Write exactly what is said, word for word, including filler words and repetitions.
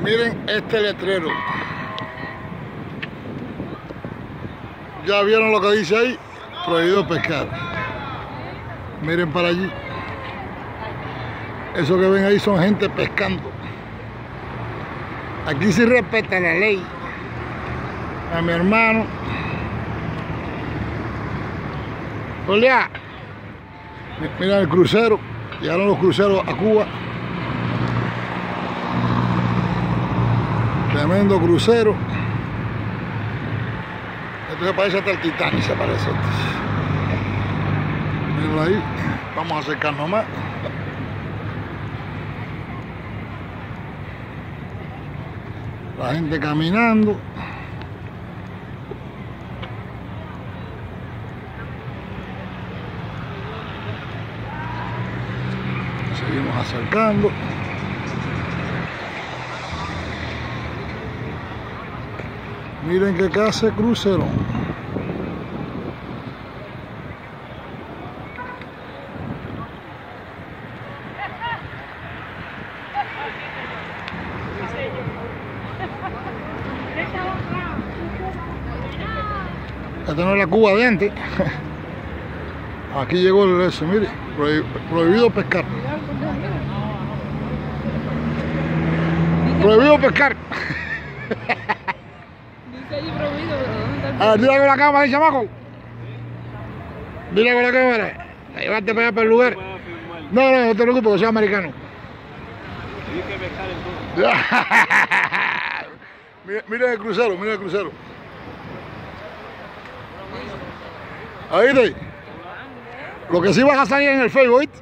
Miren este letrero. Ya vieron lo que dice ahí, prohibido pescar. Miren para allí. Eso que ven ahí son gente pescando. Aquí sí respeta la ley. A mi hermano. Olea. Mira el crucero. Llegaron los cruceros a Cuba. Tremendo crucero. Esto se parece hasta el Titanic, se parece. Mírenlo ahí. Vamos a acercarnos más. La gente caminando. Seguimos acercando. Miren qué casa de crucero. Esta no es la Cuba de antes. Aquí llegó el eso, mire, prohibido pescar. Prohibido pescar. Dice ahí prohibido, pero ¿dónde está el A ver, dile con la cámara, chamaco. Dile con la cámara. A llevarte para allá para el lugar. No, no, no te preocupes, que soy americano. Tienes que pescar entonces. Mira, mira el crucero, mira el crucero. Ahí te. Lo que sí vas a salir en el Facebook, ¿oíste?